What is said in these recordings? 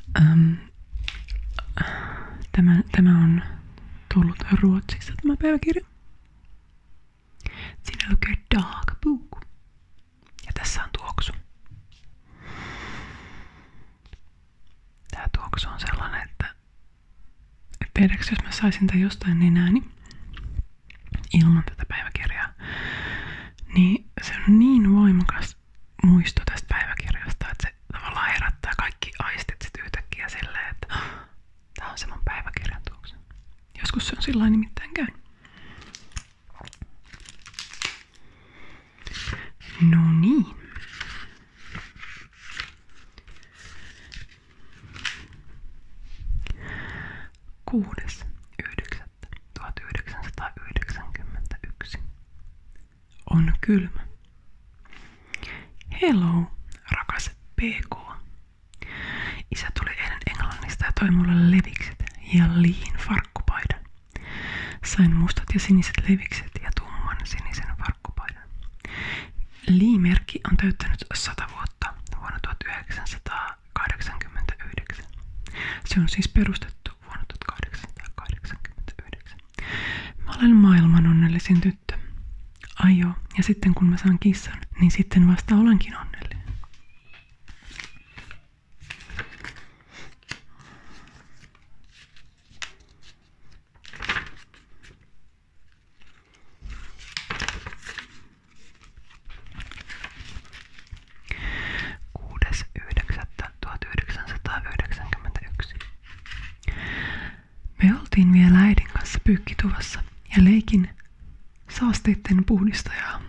Ähm, tämä on tullut Ruotsista tämä päiväkirja. Siinä lukee dagbok. Ja tässä on tuoksu. Tää tuoksu on sellainen, että tiedätkö, jos mä saisin tämän jostain nenääni ilman tätä päiväkirjaa, niin se on niin voimakas muisto tästä päiväkirjasta, että se tavallaan herättää kaikki aistit sit yhtäkkiä silleen, että tää on se mun päiväkirjan tuoksu. Joskus se on sillain nimittäin käynyt. No niin. Kuudes 9.1991. On kylmä. Hello, rakas PK. Isä tuli eilen Englannista ja toi mulle levikset ja Liin farkkupaidan. Sain mustat ja siniset levikset ja tumman sinisen farkkupaidan. Lee-merkki on täyttänyt 100 vuotta vuonna 1989. Se on siis perustettu vuonna 1889. Mä olen maailman onnellisin tyttö. Ai joo, ja sitten kun mä saan kissan, niin sitten vasta olenkin onnellinen. Me oltiin vielä äidin kanssa pyykkituvassa ja leikin saasteitten puhdistajaa.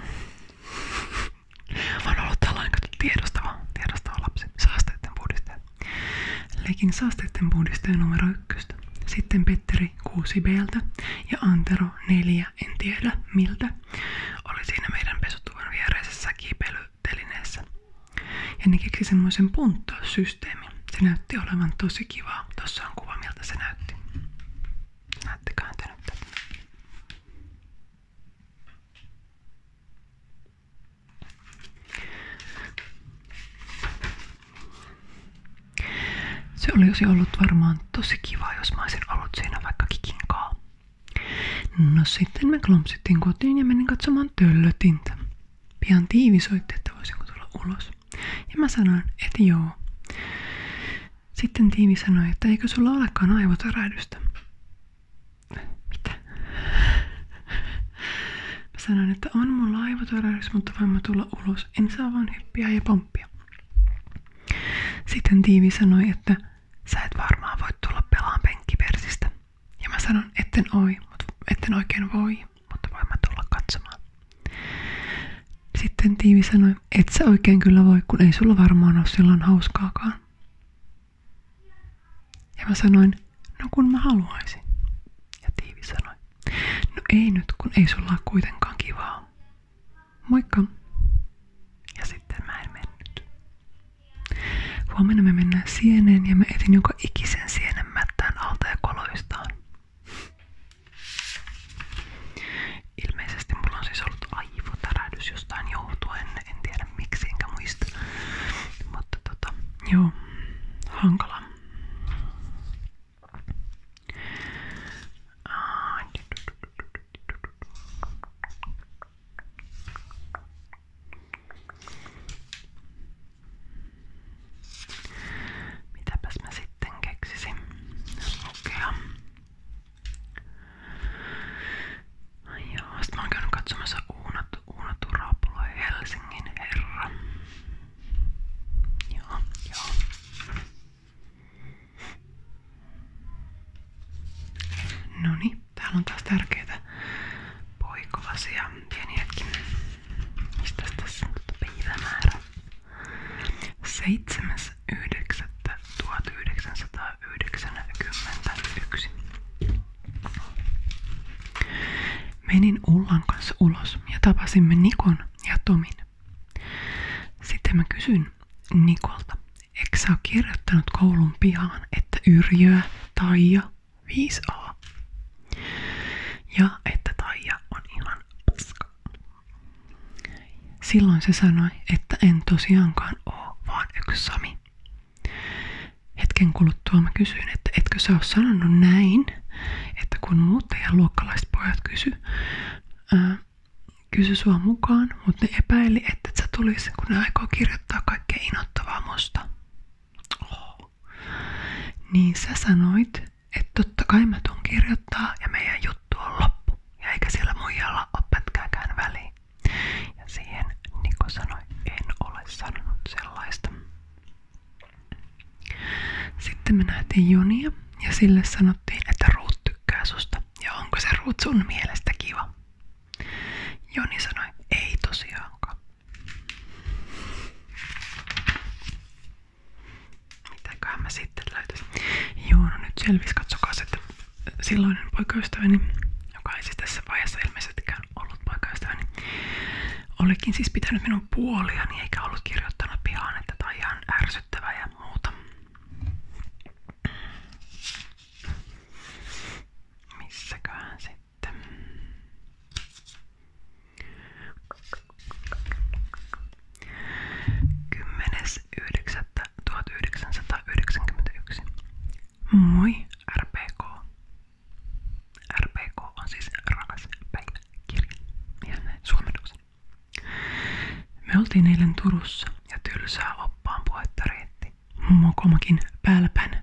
Mä oon ollut tällainen tiedostava lapsi. Saasteitten puhdistaja. Leikin saasteitten puhdistaja numero 1. Sitten Petteri 6B:ltä ja Antero 4, en tiedä miltä, oli siinä meidän pesutuvan viereisessä kiipeilytelineessä. Ja ne keksi semmoisen puntossysteemin. Se näytti olevan tosi kivaa. Tossa on kuva, miltä se näytti. Näettekään te nyt tätä? Se olisi ollut varmaan tosi kiva, jos mä olisin ollut siinä vaikka Kikin kaa. No sitten me klompsittiin kotiin ja menin katsomaan Töllötintä. Pian Tiivi soitti, että voisinko tulla ulos. Ja mä sanoin, että joo. Sitten Tiivi sanoi, että eikö sulla olekaan aivotärähdystä. Mitä? Mä sanoin, että on mulla aivotärähdys, mutta voin mä tulla ulos. En saa vaan hyppiä ja pomppia. Sitten Tiivi sanoi, että sä et varmaan voi tulla pelaan penkkipersistä. Ja mä sanon, etten oikein voi, mutta voin mä tulla katsomaan. Sitten Tiivi sanoi, et sä oikein kyllä voi, kun ei sulla varmaan ole silloin hauskaakaan. Ja mä sanoin, no kun mä haluaisin. Ja Tiivi sanoi, no ei nyt, kun ei sulla ole kuitenkaan kivaa. Moikka. Ja sitten mä en mennyt. Huomenna me mennään sieneen ja mä etin joka ikisen sienen mättään alta ja koloistaan. Ilmeisesti mulla on siis ollut aivotärähdys jostain johtuen. En tiedä miksi enkä muista. Mutta joo, hankala. Mitäpäs mä sitten keksisin lukea? Joo, sit mä oon käynyt katsomassa Uuna Turapalo Helsingin herra. Joo. Noniin, täällä on taas tärkeitä poikolasia. Pieni hetki. Mistäs tässä on päivämäärä? 7.9.1991. Menin Ullan kanssa ulos ja tapasimme Nikon ja Tomin. Sitten mä kysyin Nikolta, eikö sä oo kirjoittanut koulun pihaan, että Yrjö, Taija, 5A. Ja että Taija on ihan paska. Silloin se sanoi, että en tosiaankaan oo, vaan yksi Sami. Hetken hetken kuluttua mä kysyin, että etkö sä oo sanonut näin, että kun muut teidän luokkalaiset pojat kysy sua mukaan, mutta ne epäili, että et sä tulis, kun ne aikoo kirjoittaa kaikkea inottavaa musta. Oh. Niin sä sanoit, että totta kai mä tuun kirjoittaa ja meidän juttu on loppu. Ja eikä siellä muijalla ole pätkääkään väliin. Ja siihen Niko sanoi, en ole sanonut sellaista. Sitten me nähtiin Jonia ja sille sanottiin, että Ruut tykkää susta. Ja onko se Ruut sun mielestä kiva? Joni sanoi, ei tosiaankaan. Mitäköhän mä sitten löytäisin? Joo, no nyt selvis, katsokaa, että silloinen poikaystäväni, joka ei siis tässä vaiheessa ilmeisestikään ollut poikaystäväni, olikin siis pitänyt minun puoliani eikä ollut kirjoittanut pihaan, että tää on ihan ärsyttävää ja muuta. Missäköhän sitten? Moi RPK. RPK on siis rakas päiväkirja. Ihan näin suomennoksen. Me oltiin eilen Turussa ja tylsää oppaan puhetta riitti. Mokomakin pälpän.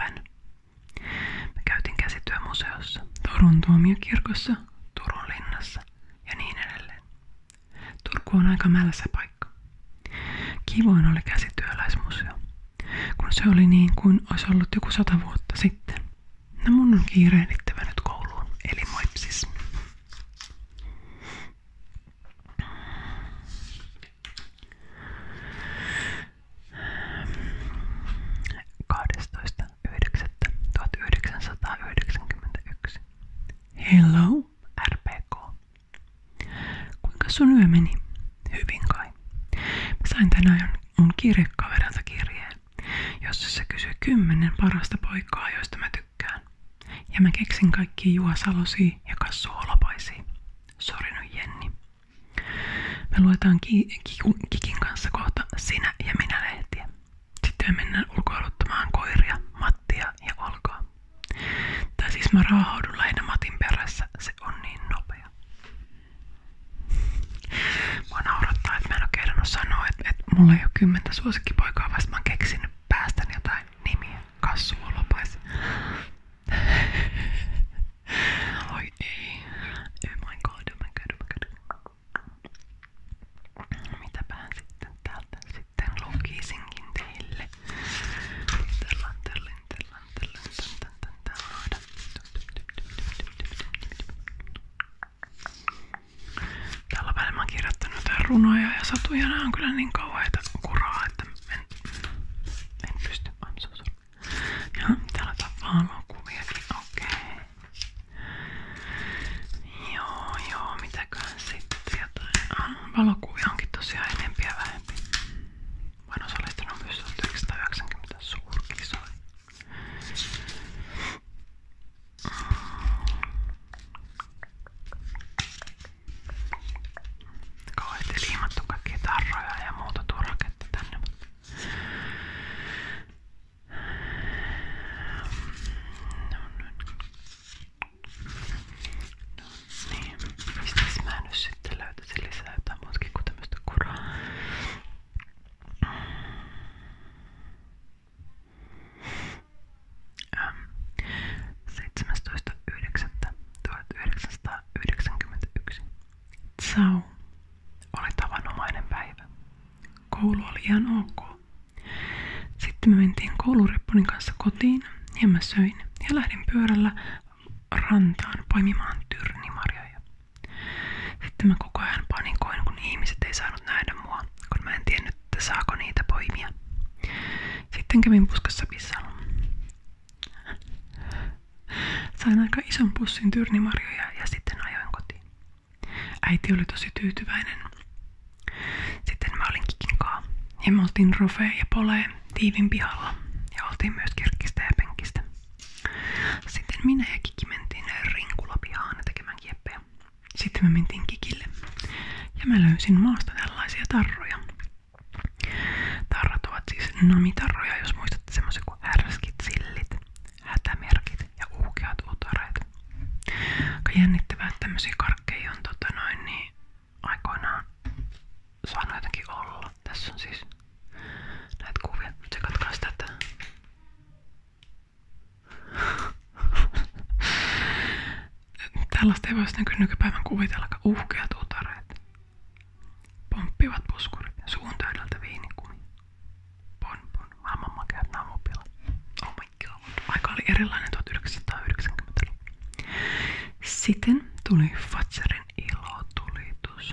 Me käytiin käsityömuseossa, Turun tuomiokirkossa, Turun linnassa ja niin edelleen. Turku on aika mälsä paikka. Kivoin oli käsityöläismuseo, kun se oli niin kuin olisi ollut joku 100 vuotta sitten. No mun on kiirehdittävä nyt kouluun, eli moipsis. Hello, RPK. Kuinka sun yö meni? Hyvin kai. Mä sain tänään mun kirjekaverilta kirjeen, jossa se kysyi 10 parasta poikaa, joista mä tykkään. Ja mä keksin kaikki Juha Salosia ja Kassu Holopaisia. Sori nyt Jenni. Me luetaan Kikin kanssa kohta Sinä ja minä -lehtiä. Sitten me mennään ulkoiluttamaan koiria, Mattia ja Olkaa. Tai siis mä raahaudun lähinnä Matin perässä, se on niin nopea. Mua naurattaa, että mä en oo kehdannut sanoa, että mulla ei oo 10 suosikkipoikaa, vasta mä oon keksinyt päästäni jotain nimiä. Kassu Holopaisia. Oi ei. Oh my god. Mitäpähän sitten täältä sitten lukisinkin teille. Tällä välillä mä oon kirjoittanut jotain runoja ja satuja. Nää on kyllä niin kauheita kuraa, että en pysty. I'm so sorry. Ja täällä on valokuviakin. Okei. Joo, mitäköhän sitten jotain. Valokuvia onkin tosiaan enempi ja vähempi. Mä oon osallistunut myös 1990 suurkisoihin. Kauheasti liimattu kaikkia tarroja ja muuta tuoraketta tänne. Niin, mistäs mä nyt sitten löytäisin lisää jotain muutakin kuin tämmöstä kuraa. 17.9.1991. Tsau. Oli tavanomainen päivä. Koulu oli ihan ok. Sitten me mentiin koulureppunin kanssa kotiin ja mä söin ja lähdin pyörällä rantaan poimimaan tyrnimarjoja. Sitten mä koko ajan panikoin, kun ihmiset ei saanut nähdä mua, kun mä en tiennyt, että saako niitä poimia. Sitten kävin puskassa pissalla. Sain aika ison pussin tyrnimarjoja ja sitten ajoin kotiin. Äiti oli tosi tyytyväinen. Sitten mä olin Kikin kaa ja me oltiin Rofee ja Polee Tiivin pihalla ja oltiin myös Kirkkistä ja Penkistä. Sitten minä ja Kiki mentiin Rinkulapihaan tekemään kieppeä. Sitten me mentiin Kikille ja mä löysin maasta tällaisia tarroja. Tarrat ovat siis namitarroja, jos muistatte semmoisia kuin härskit. Tällaista ei voisi nykypäivän kuvitellakaan. Uhkeat utareet. Pomppivat puskurit. Suun täydeltä viinikumi. Bon. Maailman makeat naamupila. Oh my god. Aika oli erilainen 1990-luvulla. Sitten tuli Fazerin ilotulitus.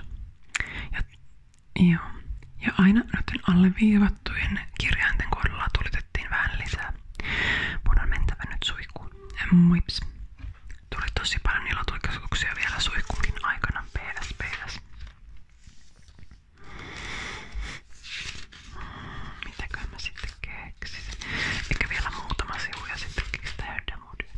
Ja aina noiden alleviivattujen kirjainten kohdalla tulitettiin vähän lisää. Mun on mentävä nyt suihkuun. Muips. Tuli tosi paljon ilotulituksia vielä suihkunkin aikana. PS. Mitäköhän mä sitten keksisin? Ehkä vielä muutama sivu ja sitten kestää demodia.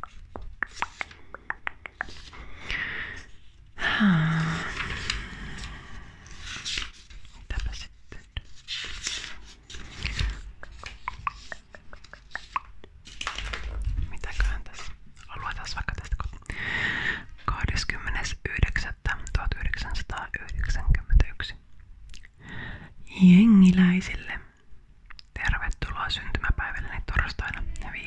Mitäpä sitten? Mitäköhän tässä? Luetaan vaikka tästä 29.1991. Jengiläisille. Tervetuloa syntymäpäivälleni torstaina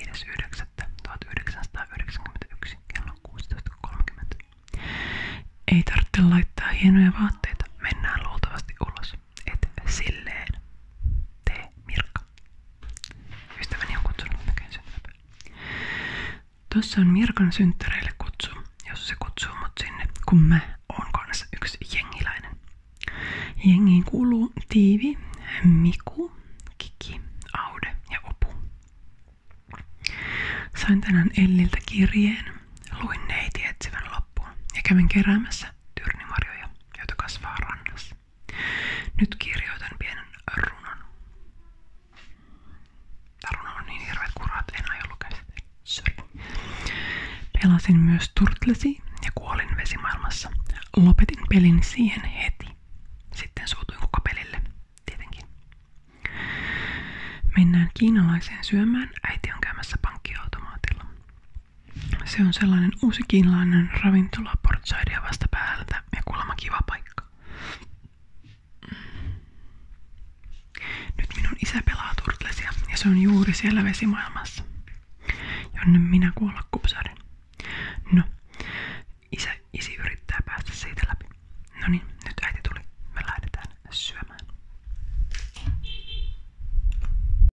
5.9.1991 kello 16.30. Ei tarvitse laittaa hienoja vaatteita. Mennään luultavasti ulos. Et silleen. Tee Mirkka. Ystäväni on kutsunut näkeen syntymäpäivän. Tossa on Mirkan synttäreille kutsu, jos se kutsuu mut sinne, kun mä oon kanssa yksi jengiläinen. Jengiin kuuluu Tiivi, Miku, Kiki, Aude ja Opu. Sain tänään Elliltä kirjeen, luin neiti etsivän loppuun ja kävin keräämässä tyrnimarjoja, joita kasvaa rannassa. Nyt kirjoitan pienen runon. Tää runo on niin hirveät kurat, en aio lukea sitä. Sorry. Pelasin myös Turtlesi ja kuolin vesimaailmassa. Lopetin pelin siihen heti. Sitten suutuin koko pelille, tietenkin. Mennään kiinalaiseen syömään. Äiti on käymässä pankkiautomaatilla. Se on sellainen uusi kiinalainen ravintola Portsidea vastapäältä ja kuulemma kiva paikka. Nyt minun isä pelaa Turtlesia ja se on juuri siellä vesimaailmassa, jonne minä kuolla kupsaan